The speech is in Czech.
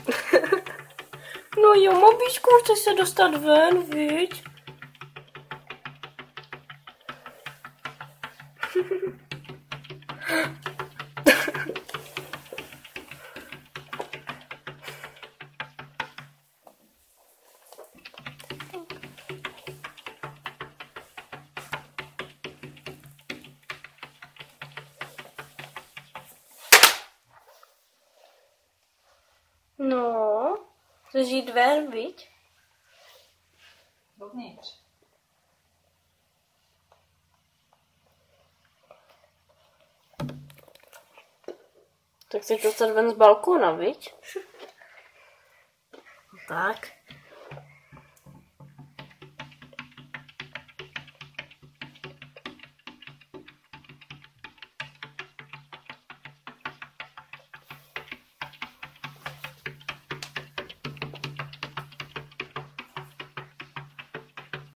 No jo, Mobíčku, chceš se dostat ven, viď? No, chceš jít ven, viď? Dovnitř. Tak chceš dostat ven z balkóna, viď? Tak.